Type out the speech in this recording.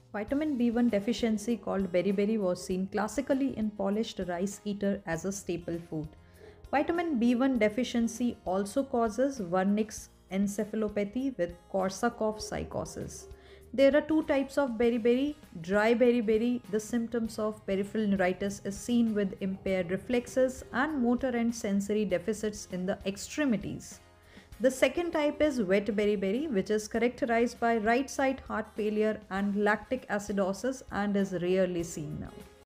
Vitamin B1 deficiency called Beri-Beri was seen classically in polished rice eater as a staple food. Vitamin B1 deficiency also causes wernicke encephalopathy with korsakorff psychosis. There are two types of Beri-Beri. Dry Beri-Beri, the symptoms of peripheral neuritis is seen with impaired reflexes and motor and sensory deficits in the extremities. The second type is wet Beri-Beri, which is characterized by right side heart failure and lactic acidosis and is rarely seen now.